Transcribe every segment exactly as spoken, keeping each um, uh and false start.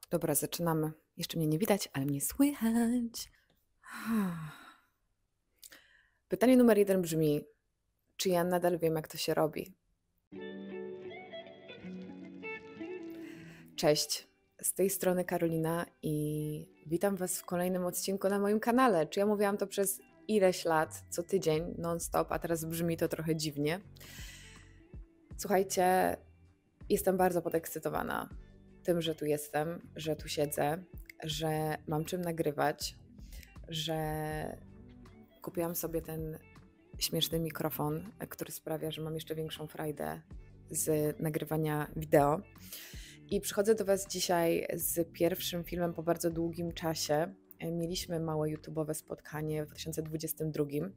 Dobra, zaczynamy. Jeszcze mnie nie widać, ale mnie słychać. Pytanie numer jeden brzmi, czy ja nadal wiem, jak to się robi? Cześć, z tej strony Karolina i witam Was w kolejnym odcinku na moim kanale. Czy ja mówiłam to przez ileś lat, co tydzień, non-stop, a teraz brzmi to trochę dziwnie. Słuchajcie, jestem bardzo podekscytowana tym, że tu jestem, że tu siedzę, że mam czym nagrywać, że kupiłam sobie ten śmieszny mikrofon, który sprawia, że mam jeszcze większą frajdę z nagrywania wideo. I przychodzę do Was dzisiaj z pierwszym filmem po bardzo długim czasie. Mieliśmy małe YouTube'owe spotkanie w dwa tysiące dwudziestym drugim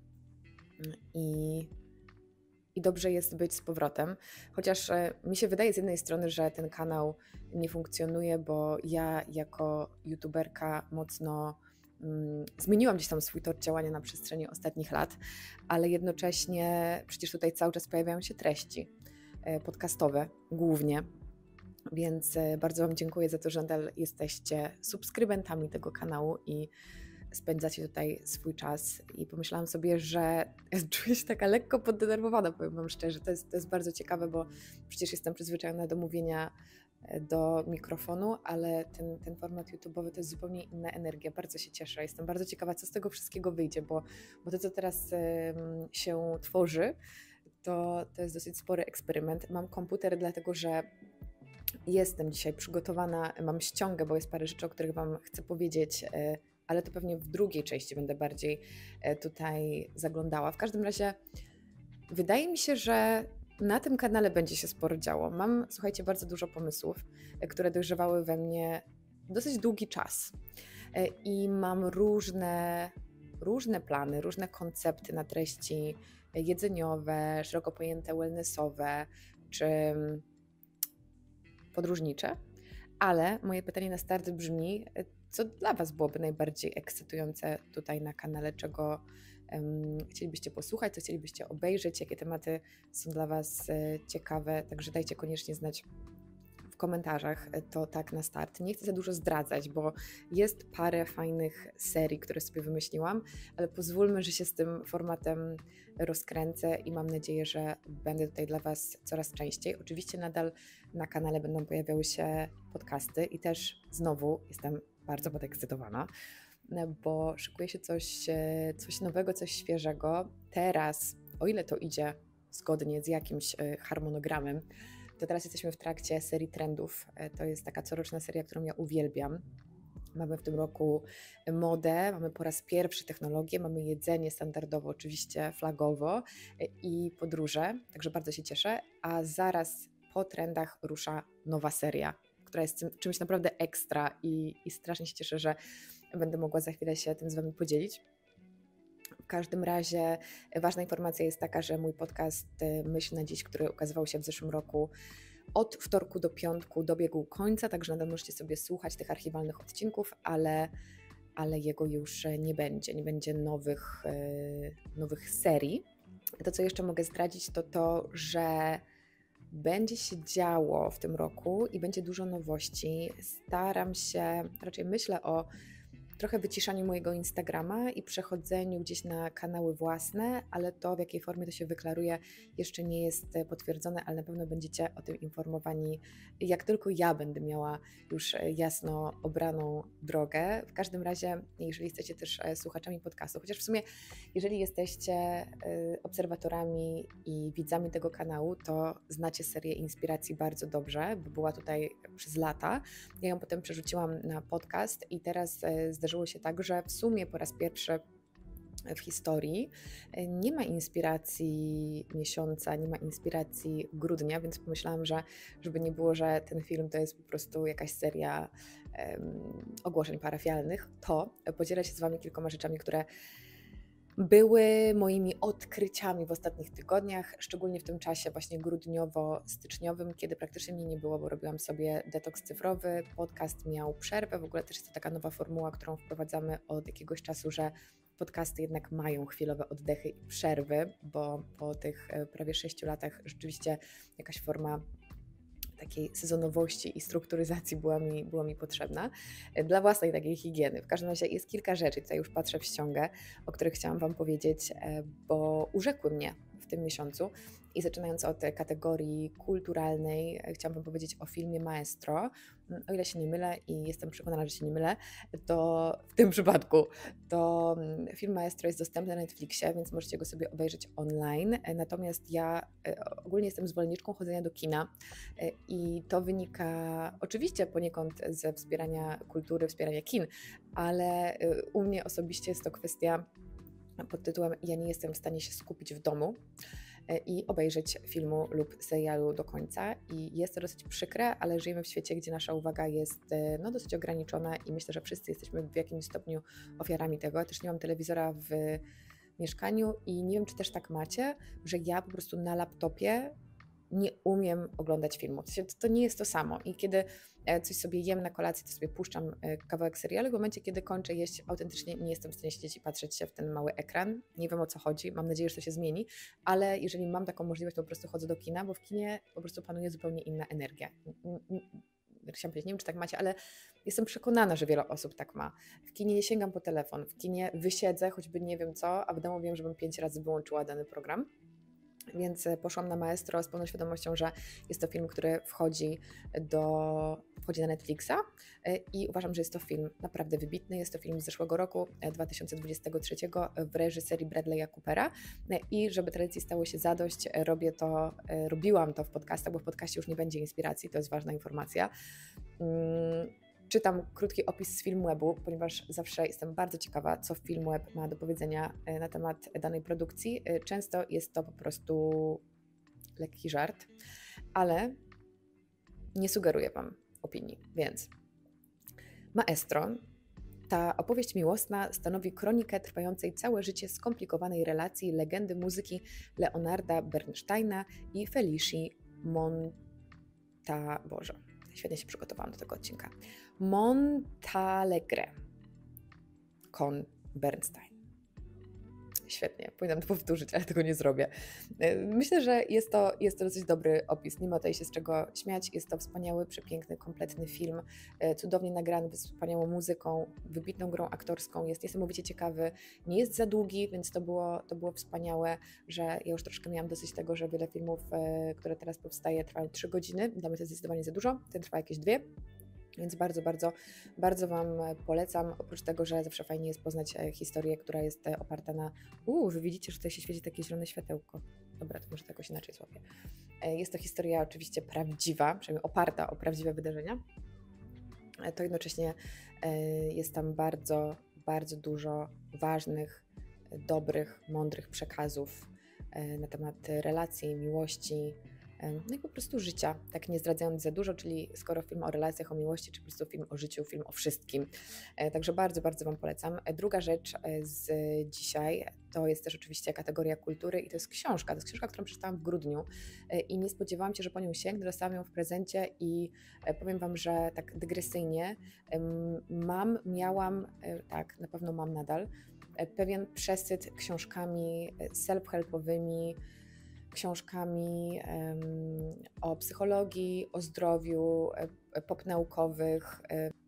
i, i dobrze jest być z powrotem. Chociaż mi się wydaje z jednej strony, że ten kanał nie funkcjonuje, bo ja jako YouTuberka mocno zmieniłam gdzieś tam swój tor działania na przestrzeni ostatnich lat, ale jednocześnie przecież tutaj cały czas pojawiają się treści podcastowe głównie, więc bardzo Wam dziękuję za to, że nadal jesteście subskrybentami tego kanału i spędzacie tutaj swój czas i pomyślałam sobie, że czuję się taka lekko poddenerwowana, powiem Wam szczerze, to jest, to jest bardzo ciekawe, bo przecież jestem przyzwyczajona do mówienia do mikrofonu, ale ten, ten format YouTube'owy to jest zupełnie inna energia. Bardzo się cieszę. Jestem bardzo ciekawa, co z tego wszystkiego wyjdzie, bo, bo to, co teraz um, się tworzy, to, to jest dosyć spory eksperyment. Mam komputer, dlatego że jestem dzisiaj przygotowana, mam ściągę, bo jest parę rzeczy, o których Wam chcę powiedzieć, ale to pewnie w drugiej części będę bardziej tutaj zaglądała. W każdym razie wydaje mi się, że na tym kanale będzie się sporo działo. Mam, słuchajcie, bardzo dużo pomysłów, które dojrzewały we mnie dosyć długi czas i mam różne, różne plany, różne koncepty na treści jedzeniowe, szeroko pojęte wellnessowe czy podróżnicze, ale moje pytanie na start brzmi, co dla Was byłoby najbardziej ekscytujące tutaj na kanale, czego um, chcielibyście posłuchać, co chcielibyście obejrzeć, jakie tematy są dla Was e, ciekawe, także dajcie koniecznie znać w komentarzach, to tak na start. Nie chcę za dużo zdradzać, bo jest parę fajnych serii, które sobie wymyśliłam, ale pozwólmy, że się z tym formatem rozkręcę i mam nadzieję, że będę tutaj dla Was coraz częściej. Oczywiście nadal na kanale będą pojawiały się podcasty i też znowu jestem bardzo podekscytowana, bo szykuje się coś, coś nowego, coś świeżego. Teraz, o ile to idzie zgodnie z jakimś harmonogramem, to teraz jesteśmy w trakcie serii trendów. To jest taka coroczna seria, którą ja uwielbiam. Mamy w tym roku modę, mamy po raz pierwszy technologię, mamy jedzenie standardowo, oczywiście flagowo i podróże, także bardzo się cieszę. A zaraz po trendach rusza nowa seria, która jest czymś naprawdę ekstra i, i strasznie się cieszę, że będę mogła za chwilę się tym z Wami podzielić. W każdym razie ważna informacja jest taka, że mój podcast Myśl na dziś, który ukazywał się w zeszłym roku, od wtorku do piątku dobiegł końca, także nadal możecie sobie słuchać tych archiwalnych odcinków, ale, ale jego już nie będzie, nie będzie nowych, yy, nowych serii. To, co jeszcze mogę zdradzić, to to, że będzie się działo w tym roku i będzie dużo nowości. Staram się, raczej myślę o trochę wyciszaniu mojego Instagrama i przechodzeniu gdzieś na kanały własne, ale to, w jakiej formie to się wyklaruje, jeszcze nie jest potwierdzone, ale na pewno będziecie o tym informowani, jak tylko ja będę miała już jasno obraną drogę. W każdym razie, jeżeli jesteście też słuchaczami podcastu, chociaż w sumie, jeżeli jesteście obserwatorami i widzami tego kanału, to znacie serię inspiracji bardzo dobrze, bo była tutaj przez lata. Ja ją potem przerzuciłam na podcast i teraz zdarzyło się tak, że w sumie po raz pierwszy w historii nie ma inspiracji miesiąca, nie ma inspiracji grudnia, więc pomyślałam, że żeby nie było, że ten film to jest po prostu jakaś seria um, ogłoszeń parafialnych, to podzielę się z Wami kilkoma rzeczami, które były moimi odkryciami w ostatnich tygodniach, szczególnie w tym czasie właśnie grudniowo-styczniowym, kiedy praktycznie mnie nie było, bo robiłam sobie detoks cyfrowy, podcast miał przerwę, w ogóle też jest to taka nowa formuła, którą wprowadzamy od jakiegoś czasu, że podcasty jednak mają chwilowe oddechy i przerwy, bo po tych prawie sześciu latach rzeczywiście jakaś forma takiej sezonowości i strukturyzacji była mi, była mi potrzebna dla własnej takiej higieny. W każdym razie jest kilka rzeczy, tutaj już patrzę w ściągę, o których chciałam Wam powiedzieć, bo urzekły mnie w tym miesiącu i zaczynając od kategorii kulturalnej, chciałam Wam powiedzieć o filmie Maestro. O ile się nie mylę i jestem przekonana, że się nie mylę, to w tym przypadku to film Maestro jest dostępny na Netflixie, więc możecie go sobie obejrzeć online. Natomiast ja ogólnie jestem zwolenniczką chodzenia do kina i to wynika oczywiście poniekąd ze wspierania kultury, wspierania kin, ale u mnie osobiście jest to kwestia pod tytułem ja nie jestem w stanie się skupić w domu i obejrzeć filmu lub serialu do końca. I jest to dosyć przykre, ale żyjemy w świecie, gdzie nasza uwaga jest no, dosyć ograniczona i myślę, że wszyscy jesteśmy w jakimś stopniu ofiarami tego. Ja też nie mam telewizora w mieszkaniu i nie wiem, czy też tak macie, że ja po prostu na laptopie nie umiem oglądać filmu. To, się, to nie jest to samo. I kiedy coś sobie jem na kolacji, to sobie puszczam kawałek serialu. W momencie, kiedy kończę jeść, autentycznie nie jestem w stanie siedzieć i patrzeć się w ten mały ekran. Nie wiem, o co chodzi. Mam nadzieję, że to się zmieni, ale jeżeli mam taką możliwość, to po prostu chodzę do kina, bo w kinie po prostu panuje zupełnie inna energia. Chciałam powiedzieć, nie wiem, czy tak macie, ale jestem przekonana, że wiele osób tak ma. W kinie nie sięgam po telefon, w kinie wysiedzę, choćby nie wiem co, a w domu wiem, żebym pięć razy wyłączyła dany program. Więc poszłam na Maestro z pełną świadomością, że jest to film, który wchodzi, do, wchodzi na Netflixa i uważam, że jest to film naprawdę wybitny. Jest to film z zeszłego roku, dwa tysiące dwudziestego trzeciego, w reżyserii Bradley'a Coopera i żeby tradycji stało się zadość, robię to, robiłam to w podcastach, bo w podcaście już nie będzie inspiracji, to jest ważna informacja. Czytam krótki opis z Filmwebu, ponieważ zawsze jestem bardzo ciekawa, co Filmweb ma do powiedzenia na temat danej produkcji. Często jest to po prostu lekki żart, ale nie sugeruję Wam opinii, więc Maestro, ta opowieść miłosna stanowi kronikę trwającej całe życie skomplikowanej relacji legendy muzyki Leonarda Bernsteina i Felici Monta... Boże, świetnie się przygotowałam do tego odcinka. Montalegre con Bernstein. Świetnie, powinnam to powtórzyć, ale tego nie zrobię. Myślę, że jest to, jest to dosyć dobry opis, nie ma tutaj się z czego śmiać. Jest to wspaniały, przepiękny, kompletny film, cudownie nagrany, z wspaniałą muzyką, wybitną grą aktorską, jest niesamowicie ciekawy, nie jest za długi, więc to było, to było wspaniałe, że ja już troszkę miałam dosyć tego, że wiele filmów, które teraz powstaje, trwają trzy godziny, dla mnie to jest zdecydowanie za dużo, ten trwa jakieś dwie. Więc bardzo, bardzo, bardzo Wam polecam. Oprócz tego, że zawsze fajnie jest poznać historię, która jest oparta na... Uuu, Wy widzicie, że tutaj się świeci takie zielone światełko. Dobra, to może to jakoś inaczej złapię. Jest to historia oczywiście prawdziwa, przynajmniej oparta o prawdziwe wydarzenia. To jednocześnie jest tam bardzo, bardzo dużo ważnych, dobrych, mądrych przekazów na temat relacji, miłości, no i po prostu życia, tak nie zdradzając za dużo, czyli skoro film o relacjach, o miłości, czy po prostu film o życiu, film o wszystkim. Także bardzo, bardzo Wam polecam. Druga rzecz z dzisiaj to jest też oczywiście kategoria kultury i to jest książka. To jest książka, którą przeczytałam w grudniu i nie spodziewałam się, że po nią sięgnę. Dostałam ją w prezencie i powiem Wam, że tak dygresyjnie mam, miałam, tak, na pewno mam nadal, pewien przesyt książkami self-helpowymi, książkami um, o psychologii, o zdrowiu, popnaukowych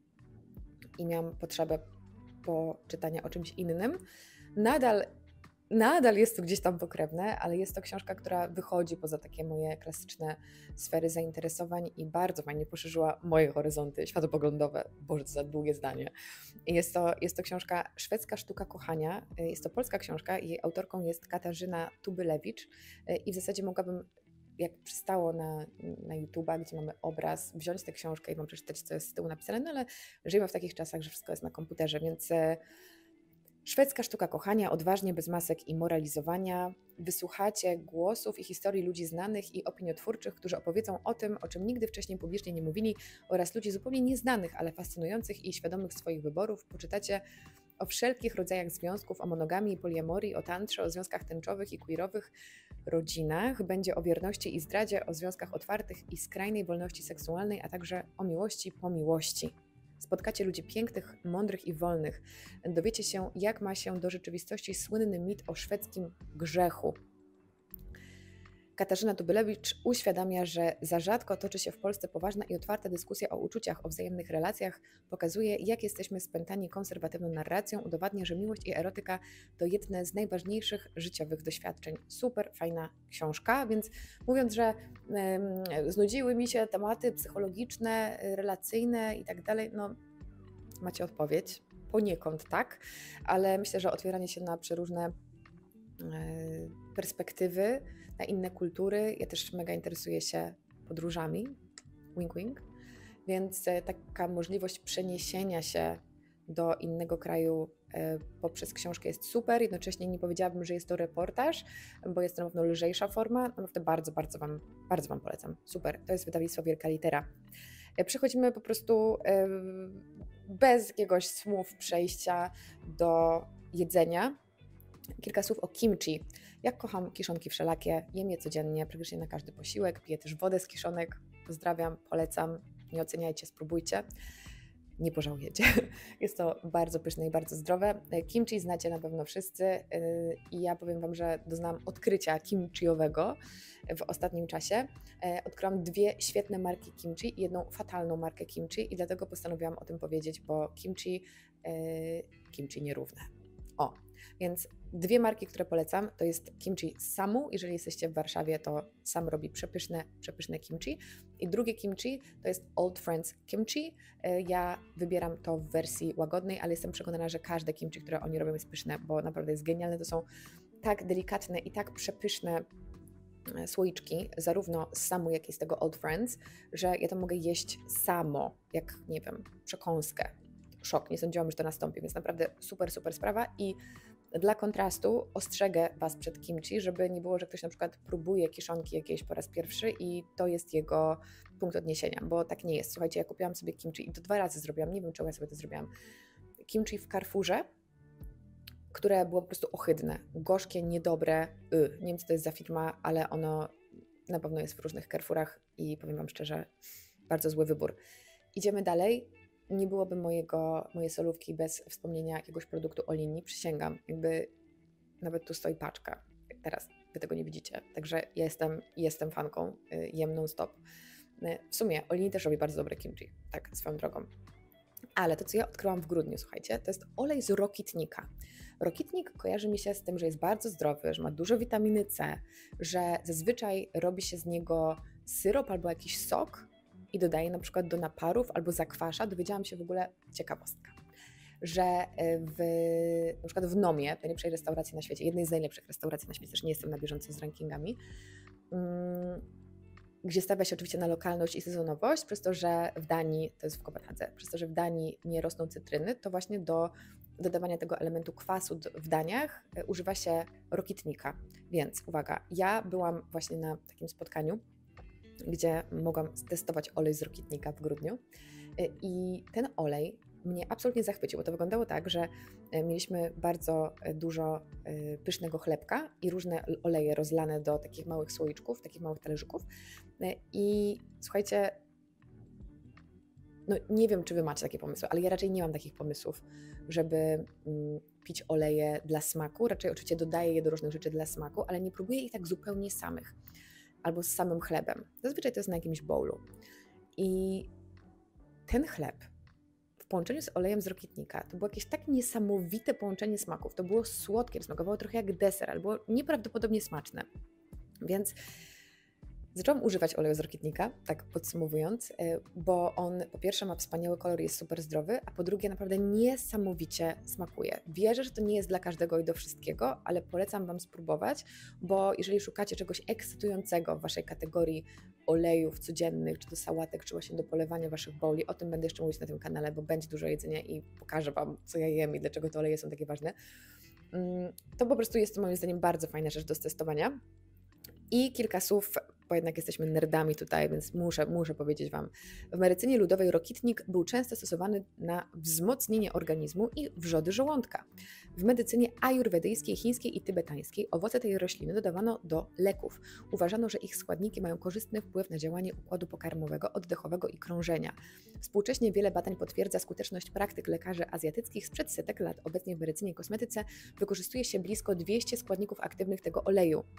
i miałam potrzebę poczytania o czymś innym. Nadal, nadal jest to gdzieś tam pokrewne, ale jest to książka, która wychodzi poza takie moje klasyczne sfery zainteresowań i bardzo fajnie poszerzyła moje horyzonty światopoglądowe. Boże, to za długie zdanie. Jest to, jest to książka Szwedzka sztuka kochania. Jest to polska książka. Jej autorką jest Katarzyna Tubylewicz i w zasadzie mogłabym, jak przystało na, na YouTube'a, gdzie mamy obraz, wziąć tę książkę i Wam przeczytać, co jest z tyłu napisane, no ale żyjemy w takich czasach, że wszystko jest na komputerze, więc Szwedzka sztuka kochania, odważnie, bez masek i moralizowania. Wysłuchacie głosów i historii ludzi znanych i opiniotwórczych, którzy opowiedzą o tym, o czym nigdy wcześniej publicznie nie mówili, oraz ludzi zupełnie nieznanych, ale fascynujących i świadomych swoich wyborów. Poczytacie o wszelkich rodzajach związków, o monogamii i poliamorii, o tantrze, o związkach tęczowych i queerowych rodzinach. Będzie o wierności i zdradzie, o związkach otwartych i skrajnej wolności seksualnej, a także o miłości po miłości. Spotkacie ludzi pięknych, mądrych i wolnych. Dowiecie się, jak ma się do rzeczywistości słynny mit o szwedzkim grzechu. Katarzyna Tubylewicz uświadamia, że za rzadko toczy się w Polsce poważna i otwarta dyskusja o uczuciach, o wzajemnych relacjach. Pokazuje, jak jesteśmy spętani konserwatywną narracją. Udowadnia, że miłość i erotyka to jedne z najważniejszych życiowych doświadczeń. Super fajna książka, więc mówiąc, że um, znudziły mi się tematy psychologiczne, relacyjne i tak dalej, no macie odpowiedź. Poniekąd tak, ale myślę, że otwieranie się na przeróżne perspektywy, na inne kultury. Ja też mega interesuję się podróżami, wink wink, więc taka możliwość przeniesienia się do innego kraju poprzez książkę jest super. Jednocześnie nie powiedziałabym, że jest to reportaż, bo jest to na pewno lżejsza forma. Naprawdę bardzo, bardzo Wam, bardzo Wam polecam. Super, to jest wydawnictwo Wielka Litera. Przechodzimy po prostu bez jakiegoś słów przejścia do jedzenia. Kilka słów o kimchi. Jak kocham kiszonki wszelakie, jem je codziennie, praktycznie na każdy posiłek, piję też wodę z kiszonek. Pozdrawiam, polecam, nie oceniajcie, spróbujcie. Nie pożałujecie. Jest to bardzo pyszne i bardzo zdrowe. Kimchi znacie na pewno wszyscy i ja powiem Wam, że doznałam odkrycia kimchiowego w ostatnim czasie. Odkryłam dwie świetne marki kimchi i jedną fatalną markę kimchi i dlatego postanowiłam o tym powiedzieć, bo kimchi, kimchi nierówne. O, więc dwie marki, które polecam, to jest kimchi Samu. Jeżeli jesteście w Warszawie, to Sam robi przepyszne, przepyszne kimchi. I drugie kimchi to jest Old Friends Kimchi. Ja wybieram to w wersji łagodnej, ale jestem przekonana, że każde kimchi, które oni robią, jest pyszne, bo naprawdę jest genialne. To są tak delikatne i tak przepyszne słoiczki, zarówno z Samu, jak i z tego Old Friends, że ja to mogę jeść samo, jak, nie wiem, przekąskę. Szok, nie sądziłam, że to nastąpi, więc naprawdę super, super sprawa i dla kontrastu ostrzegę Was przed kimchi, żeby nie było, że ktoś na przykład próbuje kiszonki jakieś po raz pierwszy i to jest jego punkt odniesienia, bo tak nie jest. Słuchajcie, ja kupiłam sobie kimchi i to dwa razy zrobiłam, nie wiem czemu ja sobie to zrobiłam. Kimchi w Carrefourze, które było po prostu ohydne, gorzkie, niedobre, y. nie wiem co to jest za firma, ale ono na pewno jest w różnych Carrefourach i powiem Wam szczerze, bardzo zły wybór. Idziemy dalej. Nie byłoby mojego, mojej solówki bez wspomnienia jakiegoś produktu Olini, przysięgam, jakby nawet tu stoi paczka, teraz Wy tego nie widzicie, także ja jestem, jestem fanką, jem non-stop. W sumie Olini też robi bardzo dobre kimchi, tak swoją drogą. Ale to, co ja odkryłam w grudniu, słuchajcie, to jest olej z rokitnika. Rokitnik kojarzy mi się z tym, że jest bardzo zdrowy, że ma dużo witaminy C, że zazwyczaj robi się z niego syrop albo jakiś sok, i dodaję na przykład do naparów albo zakwasza. Dowiedziałam się w ogóle, ciekawostka, że w, na przykład w Nomie, najlepszej restauracji na świecie, jednej z najlepszych restauracji na świecie, też nie jestem na bieżąco z rankingami, um, gdzie stawia się oczywiście na lokalność i sezonowość, przez to, że w Danii, to jest w Kopenhadze, przez to, że w Danii nie rosną cytryny, to właśnie do dodawania tego elementu kwasu w daniach używa się rokitnika. Więc uwaga, ja byłam właśnie na takim spotkaniu, gdzie mogłam testować olej z rokitnika w grudniu i ten olej mnie absolutnie zachwycił, bo to wyglądało tak, że mieliśmy bardzo dużo pysznego chlebka i różne oleje rozlane do takich małych słoiczków, takich małych talerzyków i słuchajcie, no nie wiem, czy Wy macie takie pomysły, ale ja raczej nie mam takich pomysłów, żeby mm, pić oleje dla smaku, raczej oczywiście dodaję je do różnych rzeczy dla smaku, ale nie próbuję ich tak zupełnie samych. Albo z samym chlebem. Zazwyczaj to jest na jakimś bowlu. I ten chleb w połączeniu z olejem z rokitnika to było jakieś tak niesamowite połączenie smaków. To było słodkie, smakowało trochę jak deser, albo nieprawdopodobnie smaczne. Więc zaczęłam używać oleju z rokitnika, tak podsumowując, bo on po pierwsze ma wspaniały kolor, jest super zdrowy, a po drugie naprawdę niesamowicie smakuje. Wierzę, że to nie jest dla każdego i do wszystkiego, ale polecam Wam spróbować, bo jeżeli szukacie czegoś ekscytującego w Waszej kategorii olejów codziennych, czy do sałatek, czy właśnie do polewania Waszych bowli, o tym będę jeszcze mówić na tym kanale, bo będzie dużo jedzenia i pokażę Wam, co ja jem i dlaczego te oleje są takie ważne, to po prostu jest to moim zdaniem bardzo fajna rzecz do testowania. I kilka słów, bo jednak jesteśmy nerdami tutaj, więc muszę, muszę powiedzieć Wam. W medycynie ludowej rokitnik był często stosowany na wzmocnienie organizmu i wrzody żołądka. W medycynie ajurwedyjskiej, chińskiej i tybetańskiej owoce tej rośliny dodawano do leków. Uważano, że ich składniki mają korzystny wpływ na działanie układu pokarmowego, oddechowego i krążenia. Współcześnie wiele badań potwierdza skuteczność praktyk lekarzy azjatyckich sprzed setek lat. Obecnie w medycynie i kosmetyce wykorzystuje się blisko dwieście składników aktywnych tego oleju.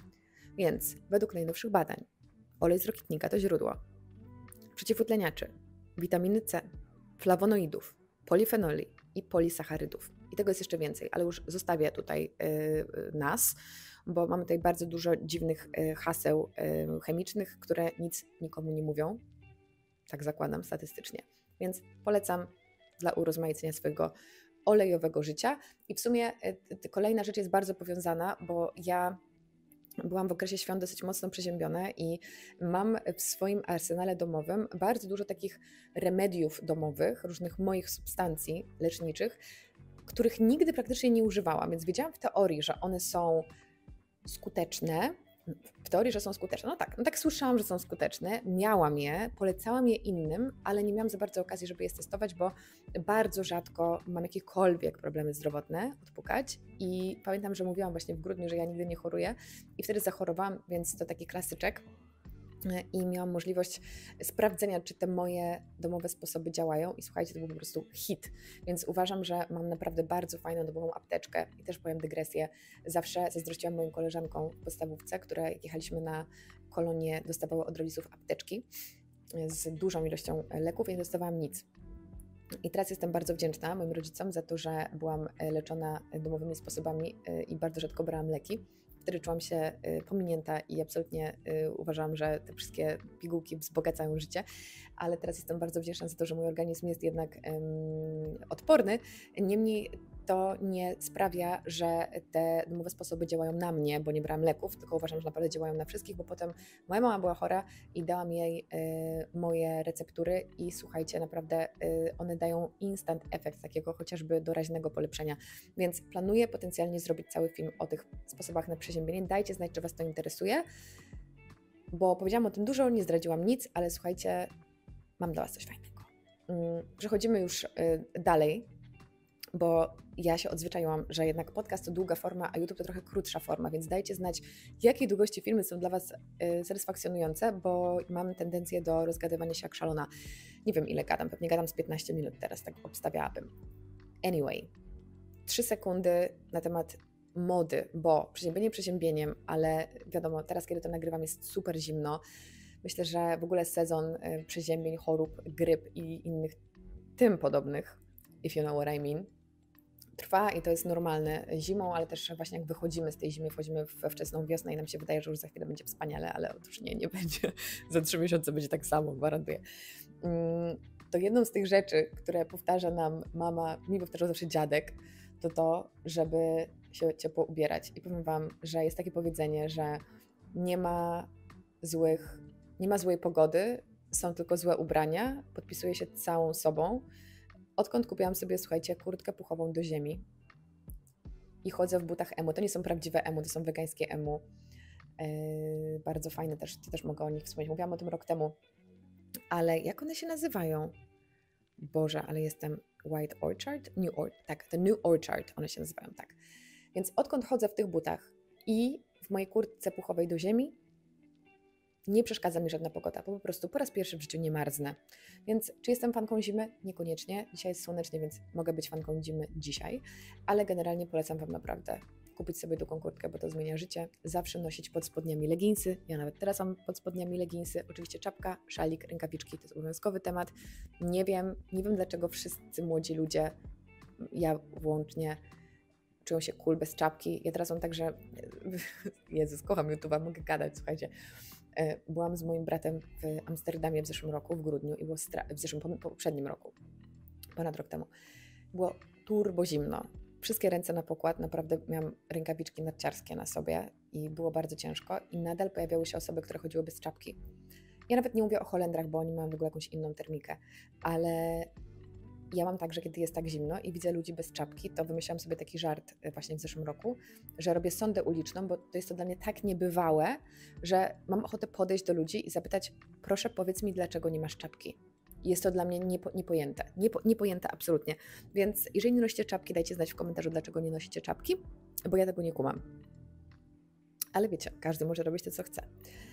Więc według najnowszych badań olej z rokitnika to źródło przeciwutleniaczy, witaminy C, flawonoidów, polifenoli i polisacharydów. I tego jest jeszcze więcej, ale już zostawię tutaj yy, nas, bo mamy tutaj bardzo dużo dziwnych yy, haseł yy, chemicznych, które nic nikomu nie mówią. Tak zakładam statystycznie. Więc polecam dla urozmaicenia swojego olejowego życia. I w sumie yy, kolejna rzecz jest bardzo powiązana, bo ja byłam w okresie świąt dosyć mocno przeziębiona i mam w swoim arsenale domowym bardzo dużo takich remediów domowych, różnych moich substancji leczniczych, których nigdy praktycznie nie używałam, więc wiedziałam w teorii, że one są skuteczne. W teorii, że są skuteczne. No tak, no tak słyszałam, że są skuteczne. Miałam je, polecałam je innym, ale nie miałam za bardzo okazji, żeby je testować, bo bardzo rzadko mam jakiekolwiek problemy zdrowotne odpukać. I pamiętam, że mówiłam właśnie w grudniu, że ja nigdy nie choruję i wtedy zachorowałam, więc to taki klasyczek. I miałam możliwość sprawdzenia, czy te moje domowe sposoby działają i słuchajcie, to był po prostu hit, więc uważam, że mam naprawdę bardzo fajną domową apteczkę i też powiem dygresję, zawsze zazdrościłam moim koleżankom w podstawówce, które jak jechaliśmy na kolonie, dostawały od rodziców apteczki z dużą ilością leków i nie dostawałam nic. I teraz jestem bardzo wdzięczna moim rodzicom za to, że byłam leczona domowymi sposobami i bardzo rzadko brałam leki. Wtedy czułam się pominięta i absolutnie uważałam, że te wszystkie pigułki wzbogacają życie, ale teraz jestem bardzo wdzięczna za to, że mój organizm jest jednak um, odporny. Niemniej to nie sprawia, że te domowe sposoby działają na mnie, bo nie brałam leków, tylko uważam, że naprawdę działają na wszystkich, bo potem moja mama była chora i dałam jej y, moje receptury i słuchajcie, naprawdę y, one dają instant efekt takiego chociażby doraźnego polepszenia, więc planuję potencjalnie zrobić cały film o tych sposobach na przeziębienie. Dajcie znać, czy Was to interesuje, bo powiedziałam o tym dużo, nie zdradziłam nic, ale słuchajcie, mam dla Was coś fajnego. Mm, przechodzimy już y, dalej, bo ja się odzwyczaiłam, że jednak podcast to długa forma, a YouTube to trochę krótsza forma, więc dajcie znać, jakiej długości filmy są dla Was y, satysfakcjonujące, bo mam tendencję do rozgadywania się jak szalona. Nie wiem, ile gadam, pewnie gadam z piętnaście minut teraz, tak obstawiałabym. Anyway, trzy sekundy na temat mody, bo przeziębienie przeziębieniem, ale wiadomo, teraz kiedy to nagrywam jest super zimno. Myślę, że w ogóle sezon y, przeziębień, chorób, gryp i innych tym podobnych, if you know what I mean, trwa i to jest normalne zimą, ale też właśnie jak wychodzimy z tej zimy, wchodzimy we wczesną wiosnę i nam się wydaje, że już za chwilę będzie wspaniale, ale otóż nie, nie będzie. Za trzy miesiące będzie tak samo, gwarantuję. To jedną z tych rzeczy, które powtarza nam mama, mi powtarzał zawsze dziadek, to to, żeby się ciepło ubierać. I powiem Wam, że jest takie powiedzenie, że nie ma złych, nie ma złej pogody, są tylko złe ubrania, podpisuje się całą sobą. Odkąd kupiłam sobie, słuchajcie, kurtkę puchową do ziemi i chodzę w butach emu. To nie są prawdziwe emu, to są wegańskie emu. Yy, bardzo fajne też, to też mogę o nich wspomnieć. Mówiłam o tym rok temu. Ale jak one się nazywają? Boże, ale jestem White Orchard? New Orchard, tak, The New Orchard one się nazywają, tak. Więc odkąd chodzę w tych butach i w mojej kurtce puchowej do ziemi, nie przeszkadza mi żadna pogoda, bo po prostu po raz pierwszy w życiu nie marznę. Więc czy jestem fanką zimy? Niekoniecznie. Dzisiaj jest słonecznie, więc mogę być fanką zimy dzisiaj, ale generalnie polecam Wam naprawdę kupić sobie długą kurtkę, bo to zmienia życie. Zawsze nosić pod spodniami leginsy. Ja nawet teraz mam pod spodniami leginsy. Oczywiście czapka, szalik, rękawiczki to jest obowiązkowy temat. Nie wiem, nie wiem dlaczego wszyscy młodzi ludzie, ja włącznie, czują się cool bez czapki. Ja teraz mam tak, że Jezus, kocham YouTube'a, mogę gadać, słuchajcie. Byłam z moim bratem w Amsterdamie w zeszłym roku, w grudniu i było stra- w zeszłym, poprzednim roku, ponad rok temu. Było turbo zimno. Wszystkie ręce na pokład, naprawdę miałam rękawiczki narciarskie na sobie i było bardzo ciężko i nadal pojawiały się osoby, które chodziły bez czapki. Ja nawet nie mówię o Holendrach, bo oni mają w ogóle jakąś inną termikę, ale ja mam tak, że kiedy jest tak zimno i widzę ludzi bez czapki, to wymyślałam sobie taki żart właśnie w zeszłym roku, że robię sondę uliczną, bo to jest to dla mnie tak niebywałe, że mam ochotę podejść do ludzi i zapytać, proszę powiedz mi, dlaczego nie masz czapki. I jest to dla mnie niepo, niepojęte, niepo, niepojęte absolutnie. Więc jeżeli nie nosicie czapki, dajcie znać w komentarzu, dlaczego nie nosicie czapki, bo ja tego nie kumam. Ale wiecie, każdy może robić to, co chce.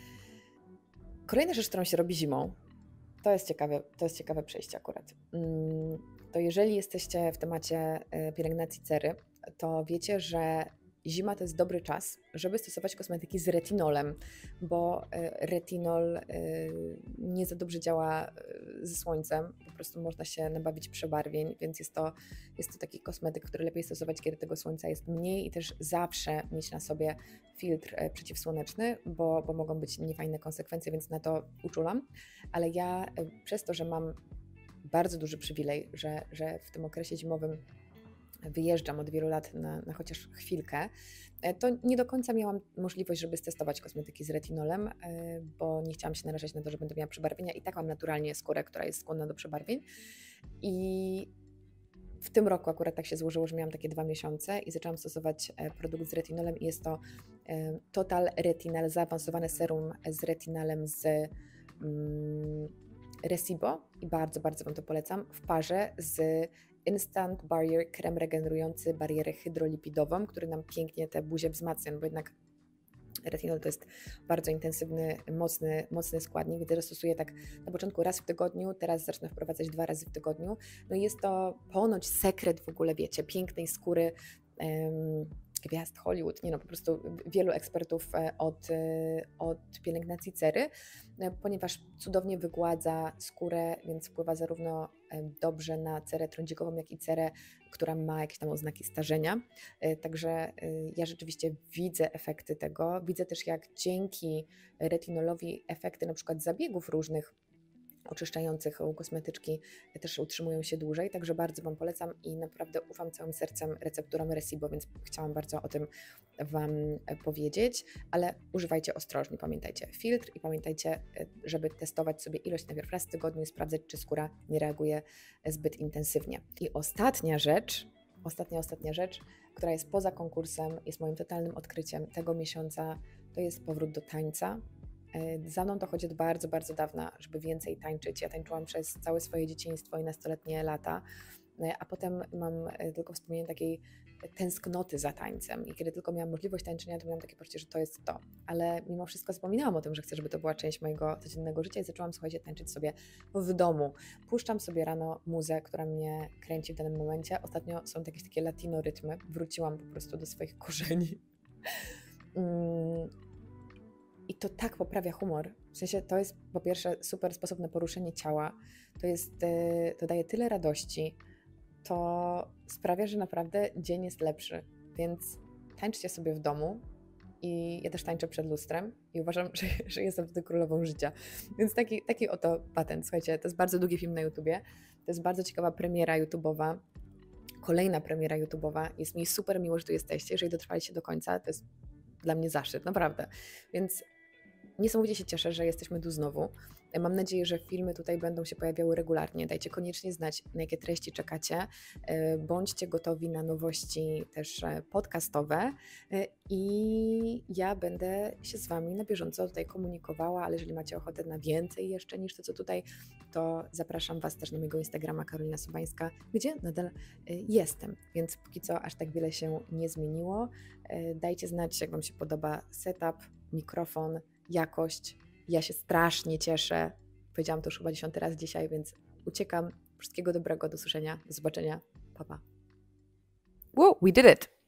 Kolejna rzecz, którą się robi zimą, To jest ciekawe, to jest ciekawe przejście akurat. To jeżeli jesteście w temacie pielęgnacji cery, to wiecie, że zima to jest dobry czas, żeby stosować kosmetyki z retinolem, bo e, retinol e, nie za dobrze działa e, ze słońcem, po prostu można się nabawić przebarwień, więc jest to, jest to taki kosmetyk, który lepiej stosować, kiedy tego słońca jest mniej i też zawsze mieć na sobie filtr e, przeciwsłoneczny, bo, bo mogą być niefajne konsekwencje, więc na to uczulam, ale ja e, przez to, że mam bardzo duży przywilej, że, że w tym okresie zimowym wyjeżdżam od wielu lat na, na chociaż chwilkę, e, to nie do końca miałam możliwość, żeby stestować kosmetyki z retinolem, e, bo nie chciałam się narażać na to, że będę miała przebarwienia i tak mam naturalnie skórę, która jest skłonna do przebarwień i w tym roku akurat tak się złożyło, że miałam takie dwa miesiące i zaczęłam stosować e, produkt z retinolem i jest to e, Total Retinal, zaawansowane serum z retinalem z mm, Resibo i bardzo, bardzo Wam to polecam w parze z Instant Barrier krem regenerujący barierę hydrolipidową, który nam pięknie tę buzię wzmacnia, bo jednak retinol to jest bardzo intensywny, mocny, mocny składnik, więc stosuję tak na początku raz w tygodniu, teraz zacznę wprowadzać dwa razy w tygodniu. No i jest to ponoć sekret w ogóle, wiecie, pięknej skóry, um, gwiazd Hollywood, nie no, po prostu wielu ekspertów od, od pielęgnacji cery, ponieważ cudownie wygładza skórę, więc wpływa zarówno dobrze na cerę trądzikową, jak i cerę, która ma jakieś tam oznaki starzenia. Także ja rzeczywiście widzę efekty tego. Widzę też, jak dzięki retinolowi efekty na przykład zabiegów różnych oczyszczających u kosmetyczki też utrzymują się dłużej, także bardzo Wam polecam i naprawdę ufam całym sercem recepturom Resibo, więc chciałam bardzo o tym Wam powiedzieć, ale używajcie ostrożnie, pamiętajcie filtr i pamiętajcie, żeby testować sobie ilość najpierw raz w tygodniu i sprawdzać, czy skóra nie reaguje zbyt intensywnie. I ostatnia rzecz, ostatnia, ostatnia rzecz, która jest poza konkursem, jest moim totalnym odkryciem tego miesiąca, to jest powrót do tańca. Za mną to chodzi od bardzo, bardzo dawna, żeby więcej tańczyć. Ja tańczyłam przez całe swoje dzieciństwo i nastoletnie lata, a potem mam tylko wspomnienie takiej tęsknoty za tańcem i kiedy tylko miałam możliwość tańczenia, to miałam takie poczucie, że to jest to. Ale mimo wszystko zapominałam o tym, że chcę, żeby to była część mojego codziennego życia i zaczęłam, słuchajcie, tańczyć sobie w domu. Puszczam sobie rano muzę, która mnie kręci w danym momencie. Ostatnio są jakieś takie latino rytmy. Wróciłam po prostu do swoich korzeni. Mm. I to tak poprawia humor. W sensie to jest po pierwsze super sposób na poruszenie ciała. To jest, to daje tyle radości. To sprawia, że naprawdę dzień jest lepszy. Więc tańczcie sobie w domu. I ja też tańczę przed lustrem i uważam, że, że jestem wtedy królową życia. Więc taki, taki oto patent. Słuchajcie, to jest bardzo długi film na YouTubie. To jest bardzo ciekawa premiera YouTube'owa. Kolejna premiera YouTube'owa. Jest mi super miło, że tu jesteście. Jeżeli dotrwaliście do końca, to jest dla mnie zaszczyt, naprawdę. Więc niesamowicie się cieszę, że jesteśmy tu znowu. Mam nadzieję, że filmy tutaj będą się pojawiały regularnie. Dajcie koniecznie znać, na jakie treści czekacie. Bądźcie gotowi na nowości też podcastowe i ja będę się z Wami na bieżąco tutaj komunikowała, ale jeżeli macie ochotę na więcej jeszcze niż to, co tutaj, to zapraszam Was też na mojego Instagrama Karolina Sobańska, gdzie nadal jestem, więc póki co aż tak wiele się nie zmieniło. Dajcie znać, jak Wam się podoba setup, mikrofon, jakość. Ja się strasznie cieszę. Powiedziałam to już chyba dziesiąty raz dzisiaj, więc uciekam. Wszystkiego dobrego, do usłyszenia, do zobaczenia. Pa, pa. Whoa, we did it!